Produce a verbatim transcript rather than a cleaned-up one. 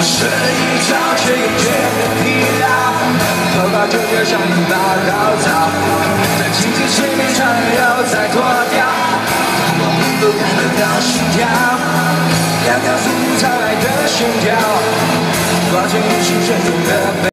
睡一觉却又觉得疲劳，头发就越像一把稻草，在清醒睡眠上又再脱掉，我并不看得到心跳，要告诉你才来的心跳，挂进你心深处的。